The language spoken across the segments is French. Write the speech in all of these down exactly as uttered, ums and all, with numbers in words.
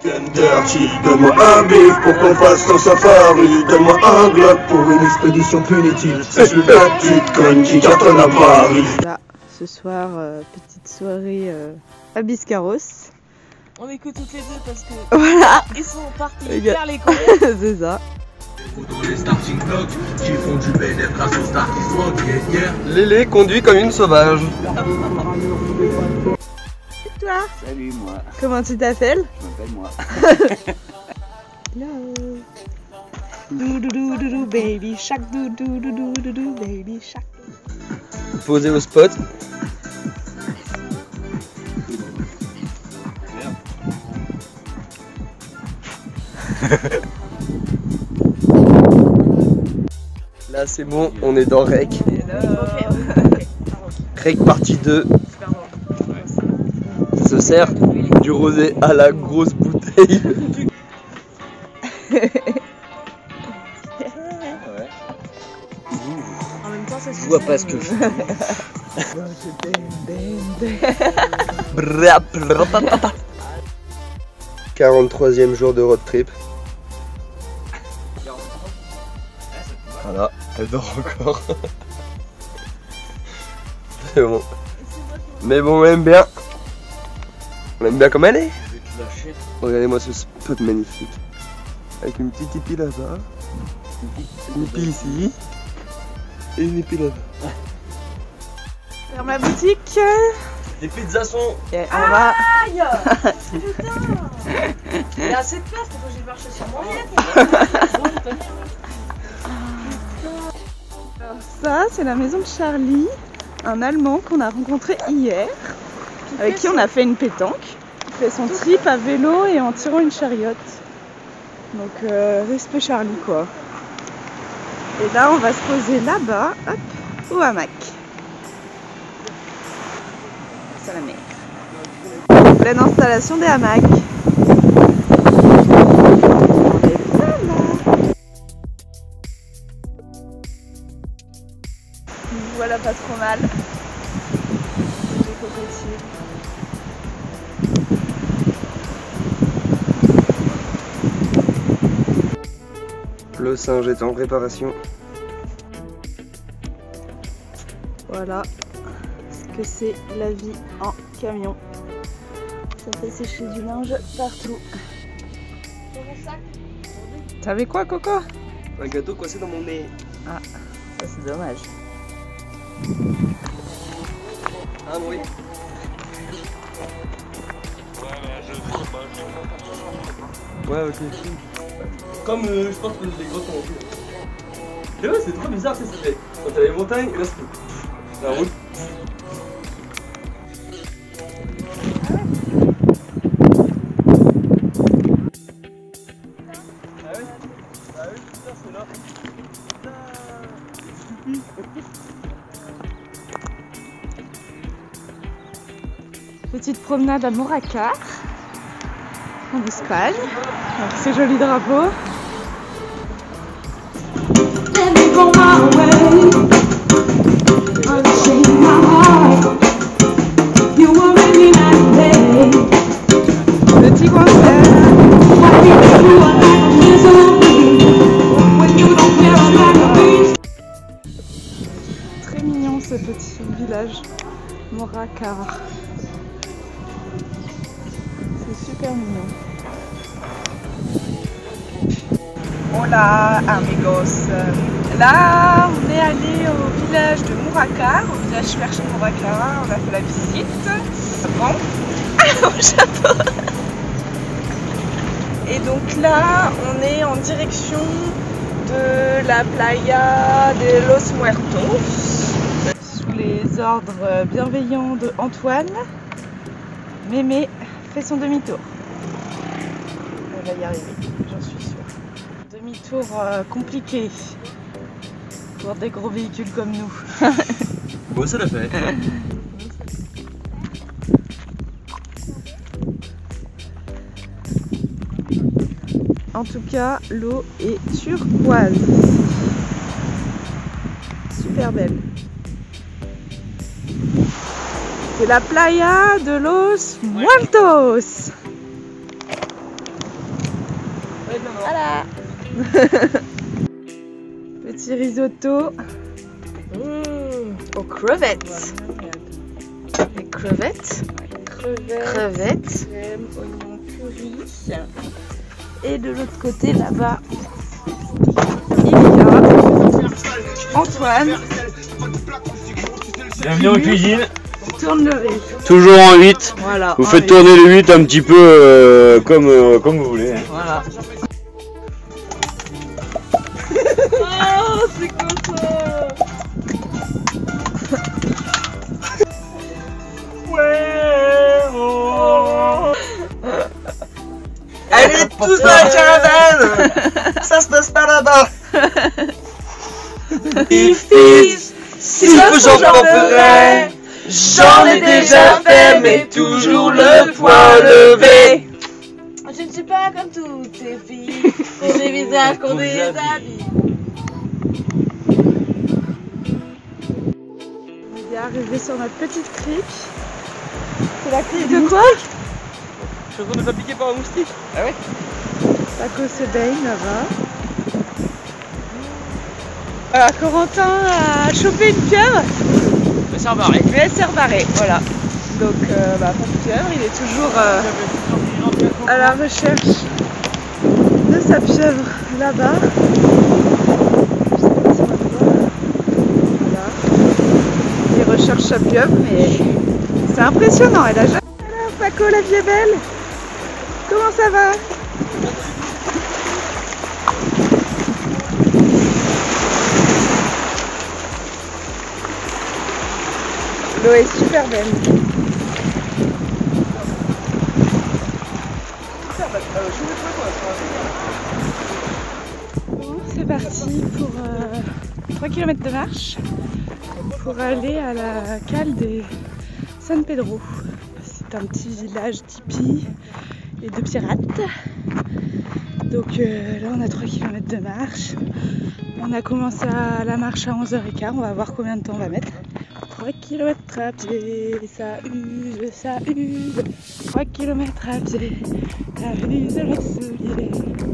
Dirty, donne-moi un bif pour qu'on fasse ton safari. Donne-moi un glock pour une expédition punitive. Je suis la petite conne qui cartonne à Paris. Là, ce soir, euh, petite soirée euh, à Biscarrosse. On écoute toutes les deux parce que Voilà. ils sont partis Les faire les cours. C'est ça. Lélé conduit comme une sauvage. Et toi? Salut moi, Comment tu t'appelles? je m'appelle moi. Hello. Do do do do do baby shark, do do do do do do baby shark. Posé au spot. Là c'est bon, on est dans Rec. Rec partie deux. Ça se sert du rosé à la grosse bouteille. En même temps, ça se Je vois pas ce que je fais. quarante-troisième jour de road trip. Voilà, elle dort encore. C'est bon. Mais bon, on aime bien. On aime bien comme elle est. Je vais te lâcher. Regardez-moi ce spot magnifique. Avec une petite épi là-bas. Une épi ici. Et une épi là-bas. Ferme la boutique. Les pizzas sont... Et on va. Aïe. Putain. Il y a assez de place, faut que j'ai marché sur mon lit. Alors ça, c'est la maison de Charlie, un Allemand qu'on a rencontré hier, avec qui on a fait une pétanque. Il fait son trip à vélo et en tirant une chariote. Donc euh, respect Charlie quoi. Et là, on va se poser là-bas, hop, au hamac. C'est la mer. Pleine installation des hamacs. Et voilà. Nous voilà pas trop mal. Les cocotiers. Le singe est en préparation. Voilà ce que c'est la vie en camion. Ça fait sécher du linge partout. T'avais quoi, Coco? Un gâteau coincé dans mon nez. Ah, ça c'est dommage. Ah oui. Ouais, ok. Comme euh, je pense que les gros sont en plus. Ouais, c'est trop bizarre, tu sais, ça fait. Quand t'as les montagnes, et là c'est. La route. Ah oui? Ah oui, putain, c'est là. Petite promenade à Moracar, en Espagne, avec ces jolis drapeaux. Petit concert. Très mignon ce petit village, Moracar. C'est super mignon. Hola amigos. Là on est allé au village de Moracar, au village perché de Moracar, on a fait la visite. Bon, au Japon. Et donc là on est en direction de la playa de Los Muertos. Sous les ordres bienveillants de Antoine, Mémé fait son demi-tour. Elle va y arriver, j'en suis sûre. Demi-tour euh, compliqué pour des gros véhicules comme nous. Bon, ça l'a fait. En tout cas, l'eau est turquoise. Super belle. C'est la playa de Los Muertos. Voilà. Petit risotto mmh, aux crevettes. Les crevettes. Crevettes. Crevettes. Crème, oignon, curry. Et de l'autre côté, là-bas, il y a Antoine. Bienvenue en cuisine. Tourne le riz. Toujours en huit. Voilà. Vous faites tourner le huit un petit peu euh, comme, euh, comme vous voulez. Hein. Voilà. Oh, c'est quoi ça? Ouais, oh. Allez, tous dans la caravane. Ça se passe par là-bas. If, if, si peu j'en ferai. J'en ai déjà fait, mais toujours le poing levé. Je ne suis pas comme toutes ces filles. J'ai visage qu'on déshabille. On est arrivé sur notre petite crique. C'est la crique de quoi? Je suis en train de me faire piquer par un moustique. Ah ouais? Paco se baigne là-bas. Voilà, Corentin a chopé une pieuvre. Mais c'est barré. Mais elle s'est rebarrée, voilà. Donc, euh, bah, pas de pieuvre, il est toujours euh, à la recherche de sa pieuvre là-bas. Je sais pas si on le voit. Voilà. Il recherche sa pieuvre, mais c'est impressionnant. Elle a jamais. Alors, Paco, la vie est belle. Comment ça va? L'eau est super belle. Bon, c'est parti pour euh, trois kilomètres de marche pour aller à la cale des San Pedro. C'est un petit village d'hippies et de pirates. Donc euh, là on a trois kilomètres de marche. On a commencé à la marche à onze heures quinze, on va voir combien de temps on va mettre. trois kilomètres à pied, ça use, ça use. trois kilomètres à pied, ça use les souliers.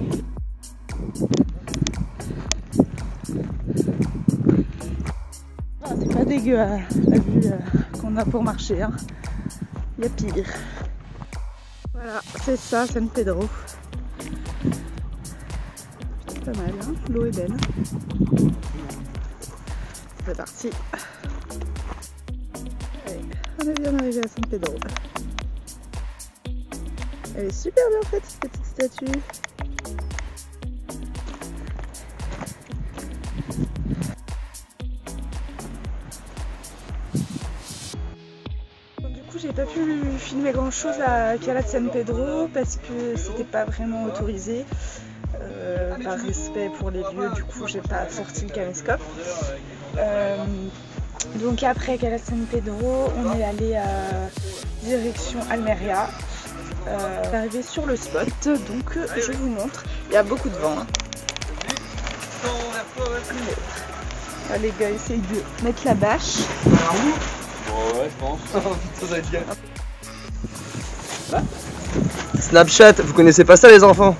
Ah, c'est pas dégueu euh, la vue euh, qu'on a pour marcher, hein. Il y a pire. Voilà, c'est ça, San Pedro. C'est pas mal, hein. L'eau est belle. C'est parti. Allez, on est bien arrivé à San Pedro. Elle est super bien faite cette petite statue. Du coup j'ai pas pu filmer grand chose à Cala de San Pedro parce que c'était pas vraiment autorisé. Euh, par respect pour les lieux, du coup j'ai pas sorti le caméscope. Euh, donc après Cala de San Pedro, on est allé à direction Almeria. Euh, on est arrivé sur le spot, donc je vous montre. Il y a beaucoup de vent. Hein. Ah, les gars essayent de mettre la bâche. Ouais, je pense. Ça va être bien. Snapchat, vous connaissez pas ça les enfants?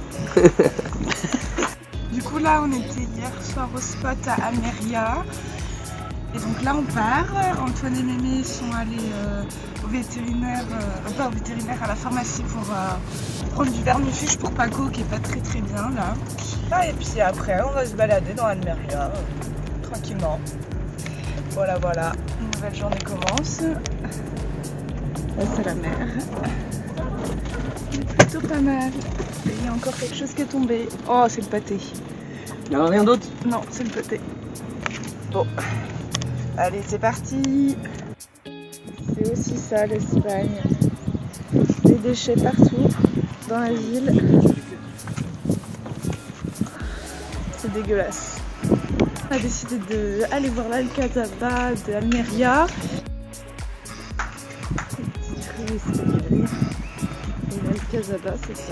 Du coup là on était hier soir au spot à Almeria. Et donc là on part. Antoine et Mémé sont allés euh, au vétérinaire, euh, pas au vétérinaire, à la pharmacie pour euh, prendre du vermifuge pour Paco qui est pas très très bien là. Ah, et puis après on va se balader dans Almeria euh, tranquillement. Voilà voilà, une nouvelle journée commence. Là c'est la mer. C'est plutôt pas mal. Et il y a encore quelque chose qui est tombé. Oh c'est le pâté. Il n'y a rien d'autre? Non, c'est le pâté. Bon. Allez, c'est parti. C'est aussi ça l'Espagne. Des déchets partout dans la ville. C'est dégueulasse. On a décidé d'aller voir l'Alcazaba de Almeria. Petite rue espagnole. Et l'Alcazaba, c'est ça.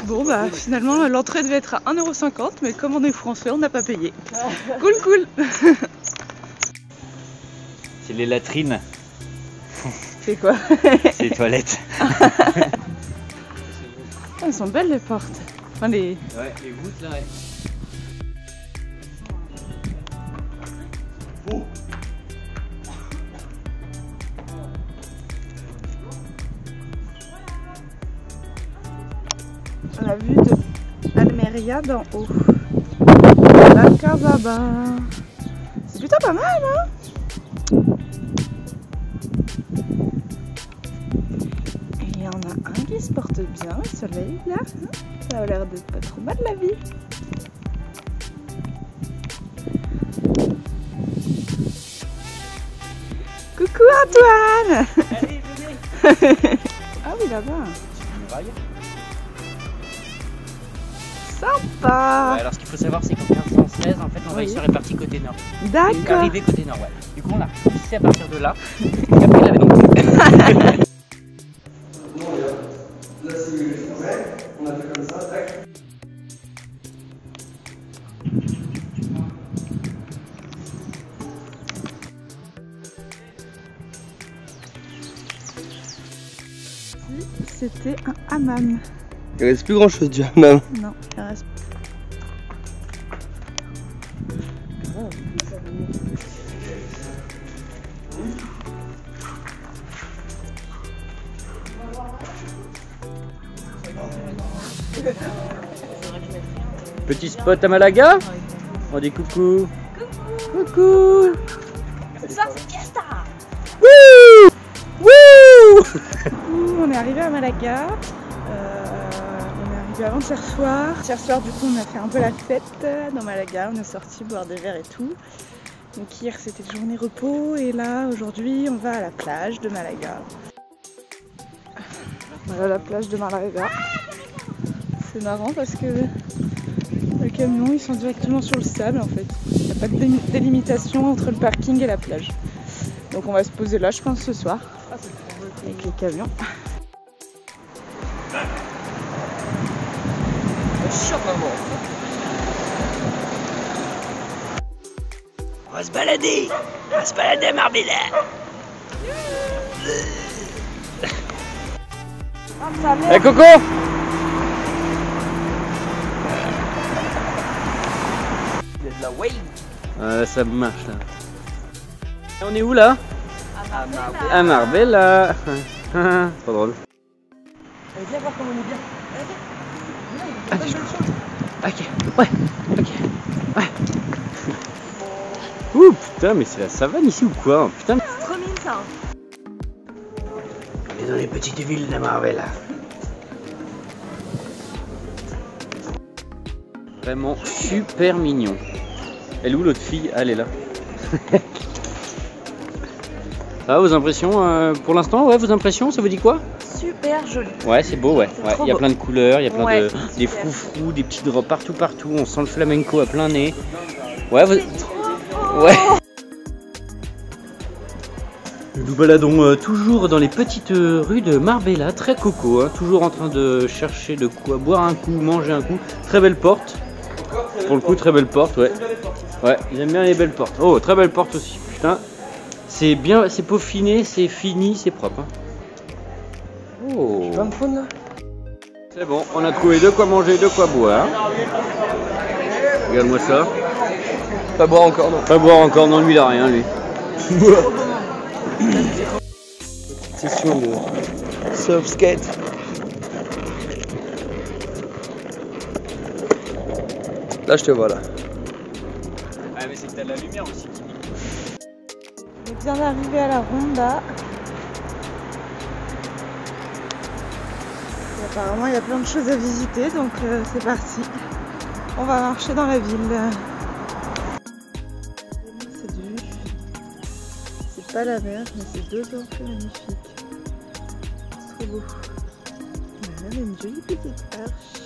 Bon bah finalement l'entrée devait être à un euro cinquante, mais comme on est français, on n'a pas payé. Cool cool. C'est les latrines. C'est quoi? C'est les toilettes. Elles sont belles les portes. Enfin les... Ouais, les voûtes là, ouais. Oh. La vue de Almeria d'en haut. La Casaba. C'est plutôt pas mal, hein? Et il y en a un qui se porte bien au soleil, là. Ça a l'air d'être pas trop mal la vie. Coucou Antoine. Allez, venez. Ah oui, là-bas. Sympa. Ouais, alors ce qu'il faut savoir c'est qu'en quinze cent seize en fait on va Oui. se répartir côté nord. D'accord. Arrivé côté nord, ouais. Du coup on l'a repoussé à partir de là. Et après il avait donc. Non, regarde. Là, c'est les fourrés. On a fait comme ça, tac. C'était un hammam. Il reste plus grand chose du hammam. Non, il reste. Petit spot à Malaga. On dit coucou. Coucou. Ça, c'est fiesta. Wouh. Wouh. Ouh, on est arrivé à Malaga. Euh, on est arrivé avant hier soir. Hier soir, du coup, on a fait un peu la fête dans Malaga. On est sorti boire des verres et tout. Donc hier, c'était journée repos. Et là, aujourd'hui, on va à la plage de Malaga. Voilà la plage de Malaga. C'est marrant parce que les camions, ils sont directement sur le sable en fait. Il n'y a pas de dé- délimitation entre le parking et la plage. Donc on va se poser là, je pense, ce soir. Avec les camions. On va se balader. On va se balader à Marbella. Eh Coco. Il y a de la wave. Ah, ça marche là. On est où là? À Marbella. Pas drôle. Allez, viens voir comment on est bien. Allez, viens. Ok, ouais, ok, ouais. Ouh putain, mais c'est la savane ici ou quoi? Putain. C'est trop mignon ça. On est dans les petites villes de Marbella. Vraiment super mignon. Elle est où l'autre fille? Ah, elle est là. Ça va, vos impressions euh, pour l'instant? Ouais, vos impressions, ça vous dit quoi? Super joli. Ouais, c'est beau, ouais. Ouais, trop il y a beau. plein de couleurs, il y a plein Ouais, de super. des froufrous, des petits drops partout, partout. On sent le flamenco à plein nez. Ouais, vous... ouais. Nous nous baladons euh, toujours dans les petites euh, rues de Marbella, très coco, hein, toujours en train de chercher de quoi boire un coup, manger un coup. Très belle porte. Pour le coup, très belle porte, ouais. Ouais, j'aime bien les belles portes. Oh, très belle porte aussi, putain. C'est bien, c'est peaufiné, c'est fini, c'est propre. Hein. Oh. Plein de faune là. C'est bon, on a trouvé de quoi manger, de quoi boire. Regarde-moi ça. Pas boire encore, non. Pas boire encore, non, lui il a rien, lui. Session de surf skate. Là, je te vois là. Ah, mais c'est que t'as de la lumière aussi. On vient d'arriver à la Ronda. Et apparemment, il y a plein de choses à visiter, donc euh, c'est parti. On va marcher dans la ville. Cette vue, c'est pas la mer, mais c'est deux orques magnifiques. C'est trop beau. Il y a même une jolie petite arche.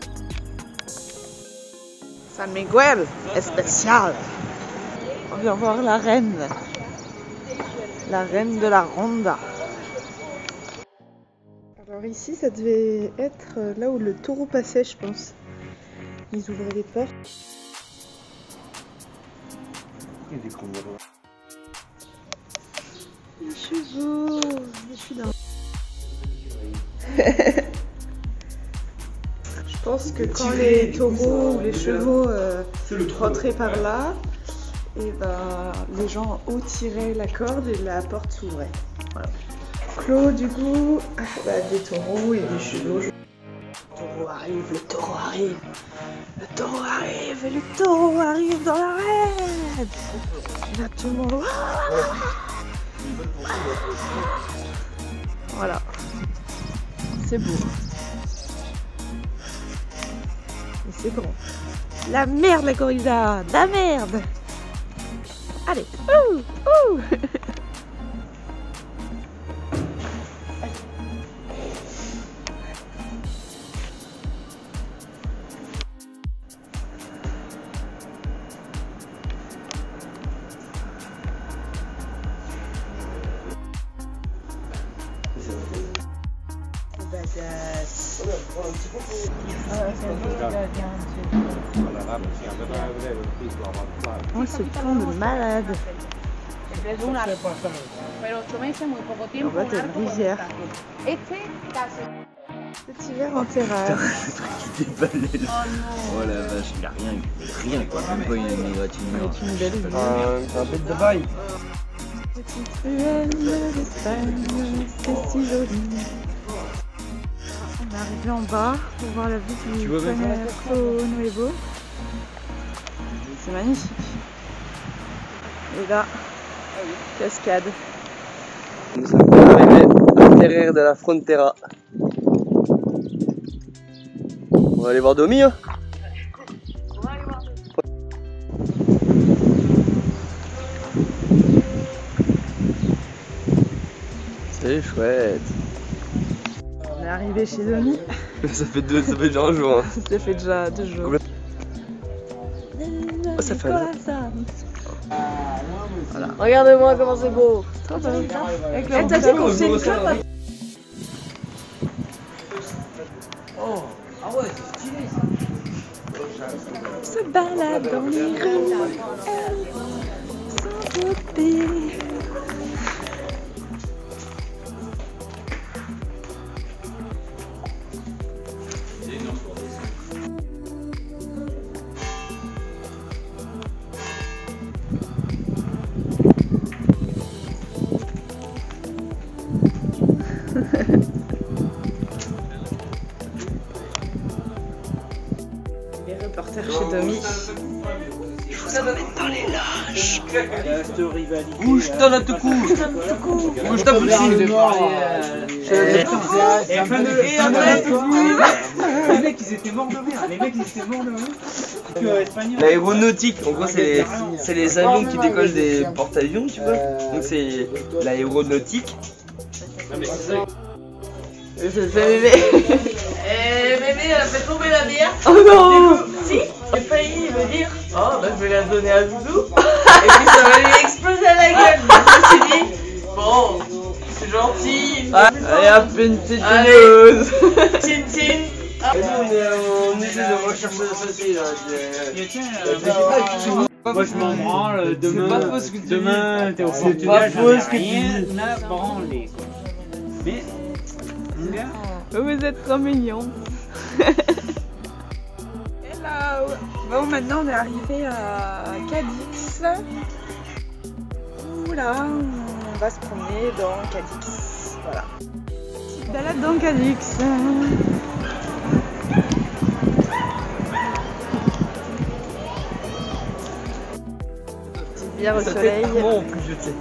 San Miguel est spécial. On vient voir la reine. La reine de la Ronda. Alors Alors ici, ça devait être là où le taureau passait, je pense. Ils ouvraient les portes. Il y a des grands malins. Les chevaux, je suis là. Je pense que quand les taureaux ou les chevaux euh, rentraient par là, et ben, les gens en haut tiraient la corde et la porte s'ouvrait. Voilà. Clos du coup, bah, des taureaux et des chevaux. Le taureau arrive, le taureau arrive, le taureau arrive, et le taureau arrive dans l'arène. Et là tout le monde. Voilà, c'est beau. Et c'est grand. La merde la corrida, la merde. Allez, ouh, ouh. Badass. Oh, ce plan de malade. En bas, t'as une rivière. Petit verre en terrasse. Le truc qui déballait là. Oh la vache, il a rien, il a rien quoi. Même pas une égratignure. Avec une belle vue. Un bête de bail. Petite ruelle d'Espagne, c'est si joli. On est arrivé en bas pour voir la vue du Tu vois même Puerto Nuevo. C'est magnifique. Et là, cascade. Nous sommes arrivés à l'intérieur de la Frontera. On va aller voir Domi, hein. C'est chouette. On est arrivé chez Domi. Ça fait deux, ça fait déjà un jour. Hein. Ça fait déjà deux jours. Oh, ça fait un jour. Voilà. Regarde-moi comment c'est beau. Trop beau. Avec Eh, t'as dit qu'on faisait une clope hein. Oh, ah ouais, c'est stylé ça. On se balade dans les rues, sans doter. Les reporters chez Domi. Je vous emmène dans les loges. Bouge ton à tout coup. Bouge ta poutine. Les mecs ils étaient morts de rire. Les mecs ils étaient morts de rire. L'aéronautique, en gros c'est les, c'est les avions qui décollent des porte-avions, tu vois. Donc c'est l'aéronautique. C'est bébé. Eh bébé, elle a fait tomber la bière. Oh non. Si, j'ai failli me dire, oh bah je vais la donner à Doudou. Et puis ça va lui exploser à la gueule. Donc je me suis dit, bon, c'est gentil. Ah, allez hop, une petite Allez. news. Tine tine. Et nous on, est, on essaie de rechercher l'associé là. Moi je m'en branle, demain, pas faux ce que tu demain t'es au C'est Portugal, pas j'en faux ai ce que tu rien dis. à branler quoi. Mais, mon gars, Vous êtes trop mignons. Hello. Bon, maintenant on est arrivé à Cadix. Oula, on va se promener dans Cadix. Voilà. Petite balade dans Cadix. Petite bière au Ça soleil. fait trop en plus, je sais.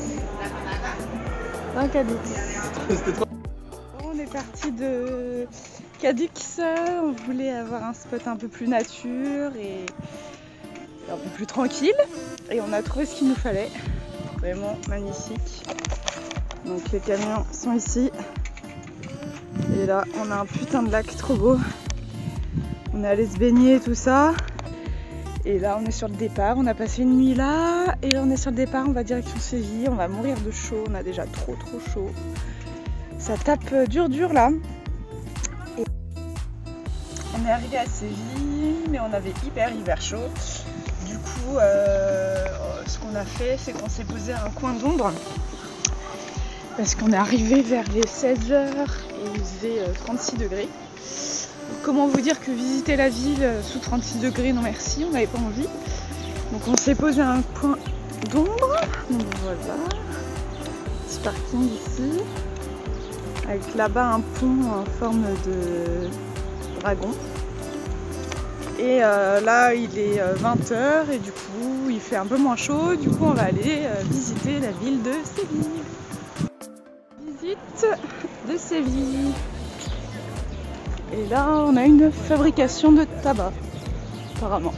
Dans Cadix. C'était trop. On est parti de Cadix, on voulait avoir un spot un peu plus nature et un peu plus tranquille et on a trouvé ce qu'il nous fallait, vraiment magnifique. Donc les camions sont ici et là on a un putain de lac trop beau, on est allé se baigner tout ça et là on est sur le départ, on a passé une nuit là et là on est sur le départ, on va direction Séville, on va mourir de chaud, on a déjà trop trop chaud. Ça tape dur dur là. Et on est arrivé à Séville, mais on avait hyper hyper chaud. Du coup, euh, ce qu'on a fait, c'est qu'on s'est posé à un coin d'ombre. Parce qu'on est arrivé vers les seize heures et il faisait trente-six degrés. Comment vous dire que visiter la ville sous trente-six degrés, non merci, on n'avait pas envie. Donc on s'est posé à un coin d'ombre. Donc voilà, petit parking ici, avec là-bas un pont en forme de dragon. Et euh, là il est vingt heures et du coup il fait un peu moins chaud, du coup on va aller euh, visiter la ville de Séville. Visite de Séville. Et là on a une fabrication de tabac, apparemment.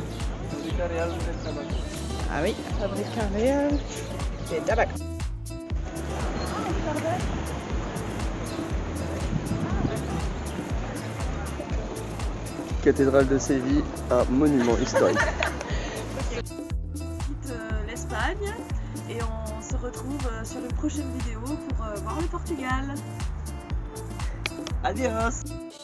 Ah oui, Fabrica Real de tabac. Cathédrale de Séville, un monument historique. On quitte euh, l'Espagne et on se retrouve euh, sur une prochaine vidéo pour euh, voir le Portugal. Adios.